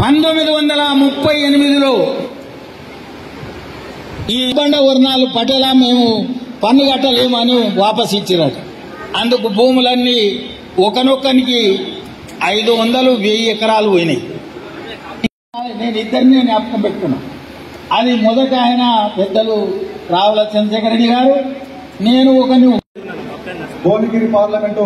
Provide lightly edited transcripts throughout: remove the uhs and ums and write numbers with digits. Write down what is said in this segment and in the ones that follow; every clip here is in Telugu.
1938లో ఈ బండ వర్ణాలు పటేలా మేము పన్ను కట్టలేమని వాపస్ ఇచ్చిరట. అందుకు భూములన్నీ ఒకనొక్కనికి 500-1000 ఎకరాలు పోయినాయి. నేను ఇద్దరిని జ్ఞాపకం పెట్టుకున్నా. అది మొదట ఆయన పెద్దలు రావుల చంద్రశేఖర్ రెడ్డి గారు, నేను ఒకని భువనగిరి పార్లమెంటు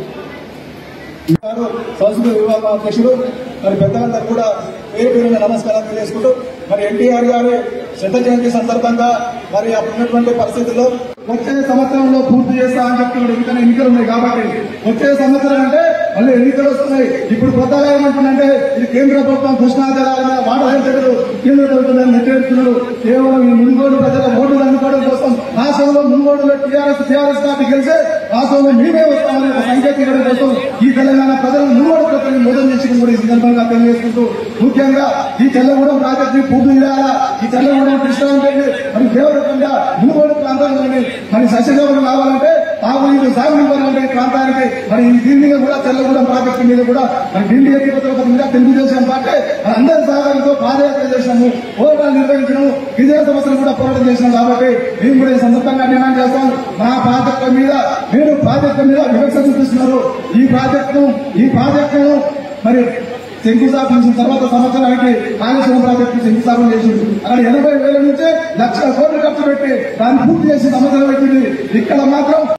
సంస్కృతి విభాగం అధ్యక్షుడు మరి పెద్దలందరూ కూడా పేరు పేరున నమస్కారం తెలియజేసుకుంటూ మరి ఎన్టీఆర్ గారి శత జయంతి సందర్భంగా మరి అప్పుడున్నటువంటి పరిస్థితుల్లో వచ్చే సంవత్సరంలో పూర్తి చేస్తా అని చెప్తున్నాడు. ఎందుకంటే ఎన్నికలు ఉన్నాయి కాబట్టి వచ్చే సంవత్సరం అంటే మళ్ళీ ఎన్నికలు వస్తున్నాయి. ఇప్పుడు కొత్తగా ఏమంటుందంటే ఇది కేంద్ర ప్రభుత్వం కృష్ణా జలాల మీద వాటర్ దగ్గర కేంద్ర ప్రభుత్వం నెట్టేస్తున్నారు. కేవలం ఈ మునుగోడు ప్రజల ఓట్లు అందుకోవడం కోసం రాష్ట్రంలో మునుగోడులో టీఆర్ఎస్ పార్టీ గెలిచే రాష్ట్రంలో మేమే వస్తామని ఒక సంకేతం ఇవ్వడం కోసం ఈ తెలంగాణ ప్రజలను మునుగోడు ప్రజలను మోదం చేసుకుని కూడా ఈ సందర్భంగా తెలియజేసుకుంటూ ముఖ్యంగా ఈ చెల్లగూడెం ప్రాజెక్టు ని పూర్తి చేయాలా. ఈ చెల్లగూడెం కృష్ణా మరి దేవరకంగా మునుగోడు ప్రాంతంలోని మరి సస్యజీవనం కావాలంటే తాగునీరు సాగునీరు ప్రాంతానికి మరి దీని మీద కూడా చెల్లగూడెం ప్రాజెక్టు మీద కూడా మరి ఢిల్లీ ఎత్తిపోతున్న మీద తెలుగుదేశం పార్టీ అందరి సహకారంతో పాదయాత్ర చేసినాము, పోరాటాలు నిర్వహించినాము, విజయ సమస్యలు కూడా పోరాటం చేసినాం. కాబట్టి మేము కూడా ఈ సందర్భంగా డిమాండ్ చేస్తాం. మా ప్రాజెక్టు మీద మీరు ప్రాజెక్టు మీద వివక్ష చూపిస్తున్నారు. ఈ ప్రాజెక్టును మరి శంకుస్థాపన చేసిన తర్వాత సంవత్సరానికి కాళేశ్వరం ప్రాజెక్టు శంకుస్థాపన చేసింది. అక్కడ 80,000 నుంచి 1,00,000 కోట్లు ఖర్చు పెట్టి దాన్ని పూర్తి చేసి సంవత్సరం పెట్టింది. ఇక్కడ మాత్రం